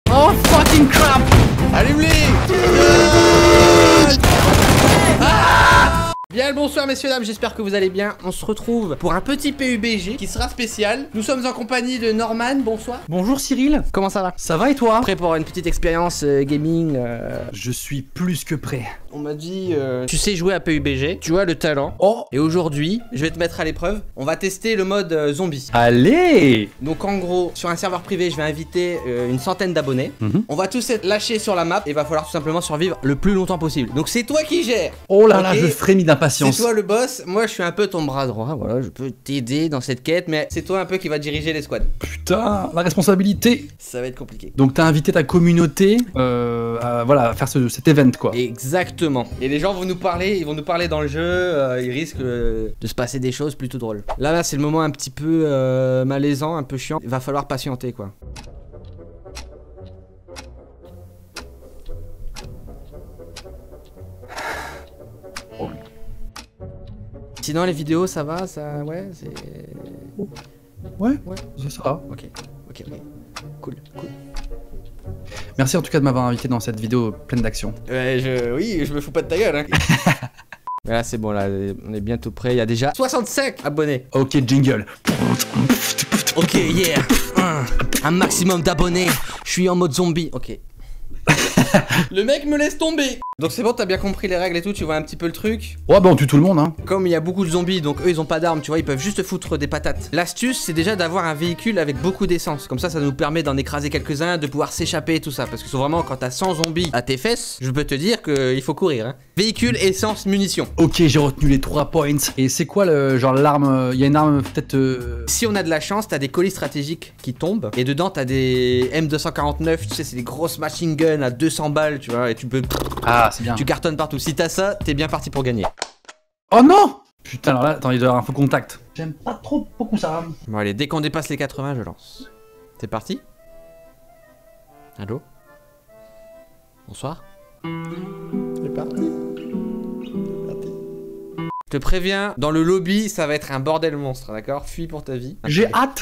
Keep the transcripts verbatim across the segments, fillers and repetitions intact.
Oh fucking crap. Allume-les. Ah. Bien le bonsoir messieurs dames, j'espère que vous allez bien. On se retrouve pour un petit P U B G qui sera spécial. Nous sommes en compagnie de Norman, bonsoir. Bonjour Cyril. Comment ça va? Ça va et toi? Prêt pour une petite expérience euh, gaming euh... Je suis plus que prêt. On m'a dit, euh, tu sais jouer à P U B G, tu as le talent. Oh. Et aujourd'hui, je vais te mettre à l'épreuve. On va tester le mode euh, zombie. Allez. Donc en gros, sur un serveur privé, je vais inviter euh, une centaine d'abonnés. Mm-hmm. On va tous être lâchés sur la map et il va falloir tout simplement survivre le plus longtemps possible. Donc c'est toi qui gères. Oh là okay. là, je frémis d'impatience. C'est toi le boss, moi je suis un peu ton bras droit, voilà, je peux t'aider dans cette quête, mais c'est toi un peu qui va diriger les squads. Putain, la responsabilité. Ça va être compliqué. Donc t'as invité ta communauté euh, à, voilà, à faire ce, cet event quoi. Exactement. Et les gens vont nous parler, ils vont nous parler dans le jeu, euh, il risque euh, de se passer des choses plutôt drôles. Là, là c'est le moment un petit peu euh, malaisant, un peu chiant, il va falloir patienter quoi. Sinon les vidéos ça va, ça ouais c'est... Ouais, ouais, ça va. Ok, ok, ok. Cool, cool. Merci en tout cas de m'avoir invité dans cette vidéo pleine d'action. Ouais, je... oui, je me fous pas de ta gueule hein. Là c'est bon, là on est bientôt prêt, il y a déjà soixante-cinq abonnés. Ok, jingle. Ok, yeah. Un maximum d'abonnés, je suis en mode zombie, ok. Le mec me laisse tomber. Donc c'est bon, t'as bien compris les règles et tout, tu vois un petit peu le truc. Ouais bah on tue tout le monde hein. Comme il y a beaucoup de zombies, donc eux ils ont pas d'armes, tu vois, ils peuvent juste foutre des patates. L'astuce c'est déjà d'avoir un véhicule avec beaucoup d'essence. Comme ça, ça nous permet d'en écraser quelques-uns, de pouvoir s'échapper et tout ça. Parce que vraiment quand t'as cent zombies à tes fesses, je peux te dire qu'il faut courir hein. Véhicule, essence, munitions. Ok, j'ai retenu les trois points. Et c'est quoi le genre l'arme? Il y a une arme peut-être euh... Si on a de la chance, t'as des colis stratégiques qui tombent. Et dedans t'as des M deux cent quarante-neuf, tu sais c'est des grosses machine guns à deux cents balles, tu vois. Et tu peux... Ah c'est bien. Tu cartonnes partout. Si t'as ça, t'es bien parti pour gagner. Oh non! Putain, alors là, attends, il doit y avoir un faux contact. J'aime pas trop beaucoup ça. Bon allez, dès qu'on dépasse les quatre-vingts, je lance. C'est parti? Allô? Bonsoir? C'est parti. C'est parti. Je te préviens, dans le lobby, ça va être un bordel monstre, d'accord? Fuis pour ta vie. J'ai hâte.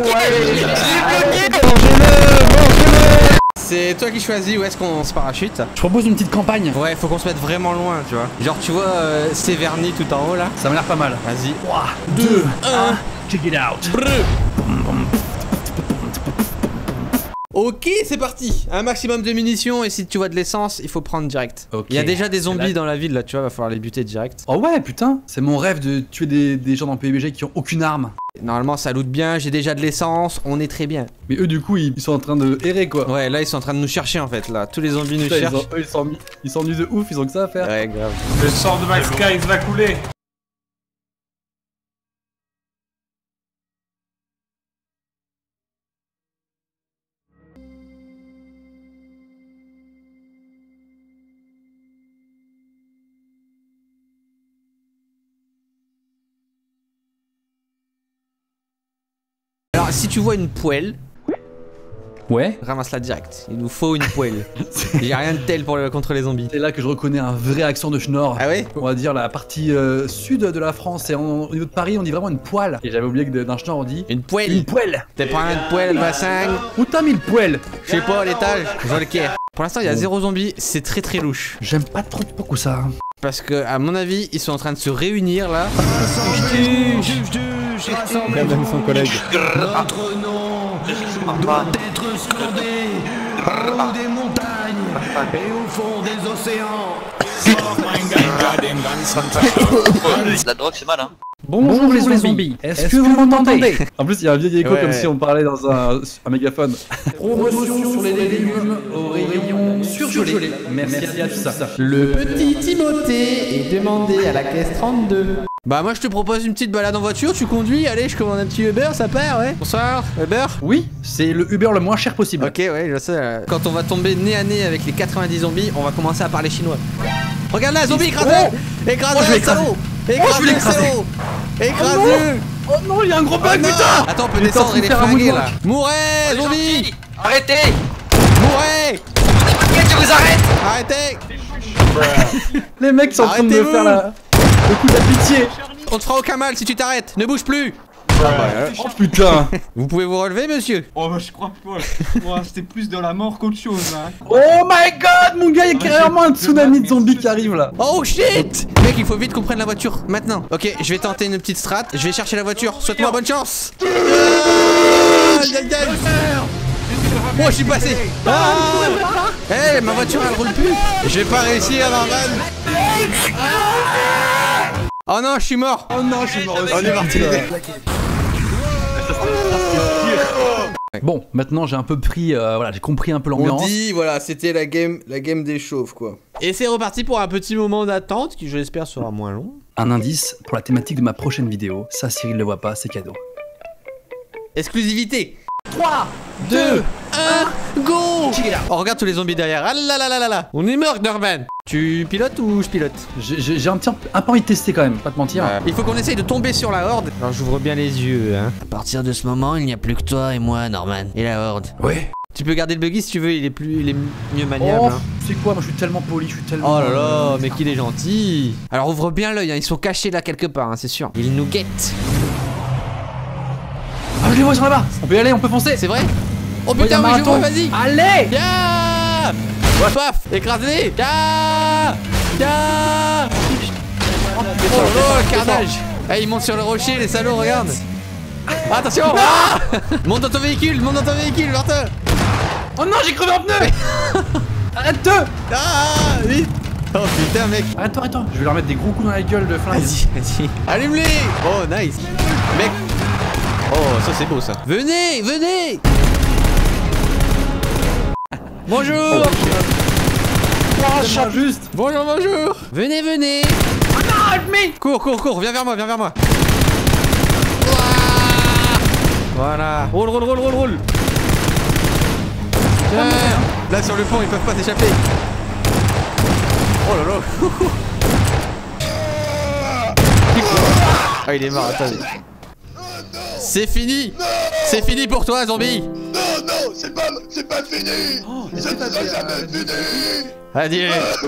C'est toi qui choisis où est-ce qu'on se parachute. Je propose une petite campagne. Ouais, faut qu'on se mette vraiment loin, tu vois. Genre, tu vois, euh, Séverny tout en haut là. Ça m'a l'air pas mal. Vas-y. trois, deux, un, check it out. Ok, c'est parti. Un maximum de munitions et si tu vois de l'essence, il faut prendre direct. Okay. Il y a déjà des zombies là... dans la ville là, tu vois, va falloir les buter direct. Oh ouais, putain, c'est mon rêve de tuer des, des gens dans P U B G qui ont aucune arme. Normalement ça loot bien, j'ai déjà de l'essence, on est très bien. Mais eux du coup ils, ils sont en train de errer quoi. Ouais, là ils sont en train de nous chercher en fait là, tous les zombies nous putain, cherchent. Ils ont, eux ils sont ils s'ennuient de ouf, ils ont que ça à faire. Ouais, grave. Le sang de Max K va couler. Alors si tu vois une poêle, Ouais. ramasse-la direct. Il nous faut une poêle. Il y a rien de tel pour le, contre les zombies. C'est là que je reconnais un vrai accent de Schnorr. Ah ouais? On va dire la partie euh, sud de la France et en, au niveau de Paris on dit vraiment une poêle. Et j'avais oublié que d'un Schnorr on dit Une poêle. une poêle. T'es pas une poêle, bassin? Où t'as mis le poêle? Je sais pas, à l'étage, je le care. Pour l'instant il y a zéro zombie, c'est très très louche. J'aime pas trop beaucoup ça. Parce que à mon avis ils sont en train de se réunir là. Même son collègue. Notre nom doit être scandé au haut des montagnes et au fond des océans. La drogue c'est mal hein. Bonjour, Bonjour les zombies, zombies. Est-ce que, que vous m'entendez? En plus il y a un vieil écho ouais, comme ouais. si on parlait dans un, un mégaphone. Promotion sur les légumes au rayon surgelé. Merci, Merci à tous ça. Le petit Timothée est demandé à la caisse trente-deux. Bah moi je te propose une petite balade en voiture, tu conduis, allez je commande un petit Uber, ça part ouais. Bonsoir, Uber? Oui, c'est le Uber le moins cher possible. Ok ouais je sais, quand on va tomber nez à nez avec les quatre-vingt-dix zombies, on va commencer à parler chinois. Regarde là, zombie écrasé! Oh Écrasé, oh, salaud! Écrasé, le salaud! Écrasé! Oh non, il y a un gros bug, oh, putain! Attends, on peut descendre, il est flingué là. Mourez, oh, zombie! Arrêtez! Mourez! Je vous arrête! Arrêtez! Les mecs sont en train de me faire la... le coup de la pitié. On te fera aucun mal si tu t'arrêtes, ne bouge plus! Oh putain. Vous pouvez vous relever, monsieur? Oh, je crois pas. Oh, c'était plus de la mort qu'autre chose, hein. Oh my god, mon gars, il y a carrément un tsunami de zombies qui arrive là. Oh shit! Mec, il faut vite qu'on prenne la voiture, maintenant. Ok, je vais tenter une petite strat, je vais chercher la voiture. Souhaite-moi bonne chance. Ah, aïe, aïe. Oh, je suis passé. Ah. Eh, ma voiture, elle roule plus. Je vais pas réussir, Norman. Oh non, je suis mort. Oh non, je suis mort aussi. On est parti. Bon, maintenant j'ai un peu pris, euh, voilà, j'ai compris un peu On l'ambiance. dit, voilà, c'était la game, la game des chauves, quoi. Et c'est reparti pour un petit moment d'attente qui, je l'espère, sera moins long. Un indice pour la thématique de ma prochaine vidéo. Ça, Cyril le voit pas, c'est cadeau. Exclusivité. trois, deux, un, go! Oh, regarde tous les zombies derrière. Ah là là là là là. On est mort, Norman. Tu pilotes ou je pilote? J'ai j'ai un petit un peu envie de tester quand même, pas te mentir. Ouais. Il faut qu'on essaye de tomber sur la horde. Alors j'ouvre bien les yeux, hein. À partir de ce moment, il n'y a plus que toi et moi, Norman. Et la horde. Ouais. Tu peux garder le buggy si tu veux, il est plus, il est mieux maniable. Oh, hein. c'est quoi, moi je suis tellement poli, je suis tellement... Oh là là, mais qu'il est gentil. Alors ouvre bien l'œil, hein. Ils sont cachés là quelque part, hein, c'est sûr. Ils nous guettent. Ah, je les vois, ils sont là-bas. On peut y aller, on peut foncer. C'est vrai? Oh putain, oui, je vois, vas-y. Allez. Ya! Paf! Écrase-les! Ya! Ya! Oh là là, le carnage! Eh, ils montent sur le rocher, les salauds, regarde! Ah, attention! Ah, monte dans ton véhicule, monte dans ton véhicule, Martin! Oh non, j'ai crevé un pneu. Arrête-te. Ah, vite! Oh putain, mec! Arrête-toi, arrête-toi. Je vais leur mettre des gros coups dans la gueule de flingue. Vas-y, vas-y. Allume-les! Oh, nice! Mec! Oh, ça c'est beau ça! Venez, venez! Bonjour! Oh, juste. Bonjour, bonjour! Venez, venez! Oh non, help me. Cours, cours, cours, viens vers moi, viens vers moi! Voilà! Roule, roule, roule, roule, roule! Tiens. Là sur le pont, ils peuvent pas s'échapper! Oh là là! Ah, il est mort, attendez! C'est fini! C'est fini pour toi, zombie! Non, non, c'est pas, c'est pas fini. Oh, Ça ne sera jamais fini. Adieu!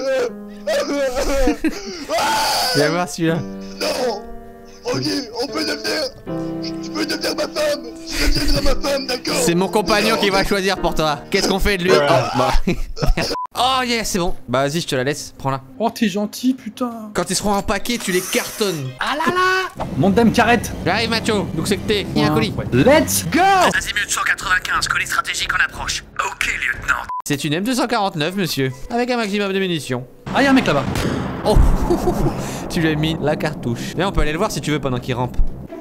Viens voir celui-là! Non. Ok, on peut devenir... Je peux devenir ma femme. Je deviendrai ma femme, d'accord. C'est mon compagnon qui va choisir pour toi! Qu'est-ce qu'on fait de lui? Oh, bah. Oh yes, c'est bon! Bah vas-y, je te la laisse, prends-la. Oh, t'es gentil, putain. Quand ils seront en paquet, tu les cartonnes! Ah là là. Monte dame carrette. J'arrive, macho! Donc c'est que t'es, il y a un colis! Ouais. Let's go. Azimut cent quatre-vingt-quinze, colis stratégique en approche. Ok, lieutenant. C'est une M deux cent quarante-neuf, monsieur, avec un maximum de munitions. Ah, y'a un mec là-bas. Oh! Tu lui as mis la cartouche. Viens, on peut aller le voir si tu veux pendant qu'il rampe.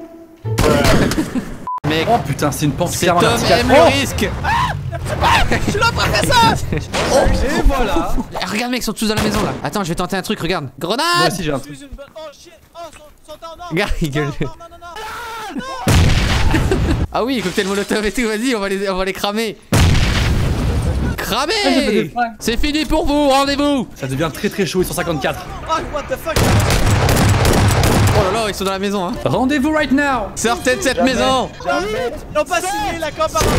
Mec, Oh putain, c'est une pensée cet homme aime le risque! Je l'ai pas fait ça! Oh! Et voilà. Eh, regarde, mec, ils sont tous dans la maison là. Attends, je vais tenter un truc, regarde. Moi Grenade! aussi j'ai un truc. Regarde, il gueule. Ah oui, cocktail molotov et tout, vas-y, on va les, on va les cramer. Ah, j'ai fait des Cramer! flingues. C'est fini pour vous, rendez-vous! Ça devient très très chaud, ils sont cinquante-quatre. Oh là là, ils sont dans la maison, hein. Rendez-vous right now. Sortez de cette maison! Ils n'ont pas signé l'accord parental.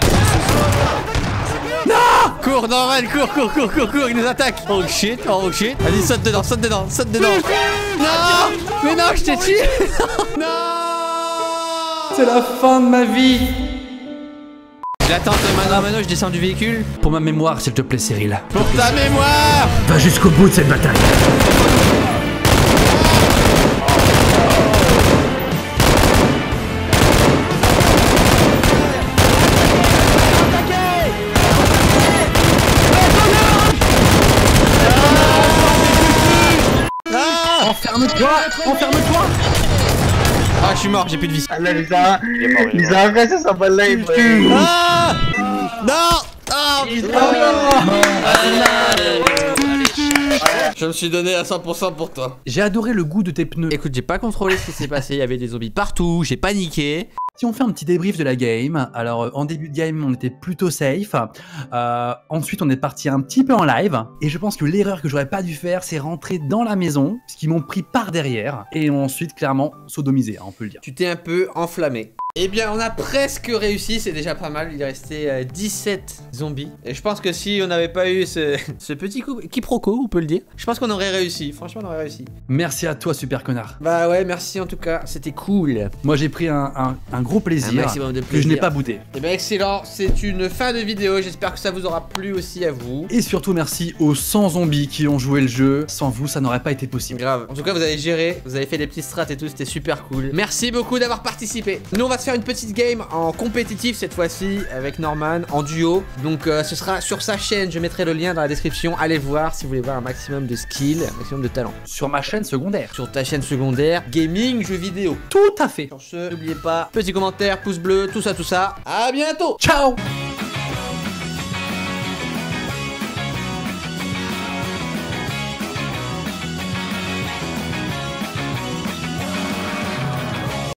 Cours, Norman, cours, cours, cours, cours, cours, ils nous attaquent! Oh shit, oh shit! Vas-y, saute dedans, saute dedans, saute dedans! Non! Mais non, je t'ai tué! Non! C'est la fin de ma vie. J'attends mano mano, je descends du véhicule. Pour ma mémoire, s'il te plaît, Cyril. Pour ta mémoire! Va jusqu'au bout de cette bataille. Enferme-toi. Enferme-toi. Ah, je suis mort, j'ai plus de vie. Lisa, Lisa, après ça s'appelle live. Ah! Non! Ah! Je me suis donné à cent pour cent pour toi. J'ai adoré le goût de tes pneus. Écoute, j'ai pas contrôlé ce qui s'est passé, il y avait des zombies partout, j'ai paniqué. Si on fait un petit débrief de la game, alors euh, en début de game on était plutôt safe, euh, ensuite on est parti un petit peu en live, et je pense que l'erreur que j'aurais pas dû faire c'est rentrer dans la maison, ce qu'ils m'ont pris par derrière, et ensuite clairement sodomisé, hein, on peut le dire. Tu t'es un peu enflammé. Eh bien, on a presque réussi, c'est déjà pas mal. Il est resté euh, dix-sept zombies. Et je pense que si on n'avait pas eu ce, ce petit coup, quiproquo, on peut le dire, je pense qu'on aurait réussi. Franchement, on aurait réussi. Merci à toi, super connard. Bah ouais, merci en tout cas, c'était cool. Moi, j'ai pris un, un, un gros plaisir, Un maximum de que je plaisir. n'ai pas bouté. Eh ben excellent, c'est une fin de vidéo. J'espère que ça vous aura plu aussi à vous. Et surtout, merci aux cent zombies qui ont joué le jeu. Sans vous, ça n'aurait pas été possible. Grave. En tout cas, vous avez géré, vous avez fait des petites strats et tout, c'était super cool. Merci beaucoup d'avoir participé. Nous, on va se faire une petite game en compétitif cette fois-ci avec Norman en duo. Donc, euh, ce sera sur sa chaîne. Je mettrai le lien dans la description. Allez voir si vous voulez voir un maximum de skills, un maximum de talent. Sur ma chaîne secondaire. Sur ta chaîne secondaire, gaming, jeux vidéo. Tout à fait. Sur ce, n'oubliez pas, petit commentaire, pouce bleu, tout ça, tout ça. À bientôt. Ciao.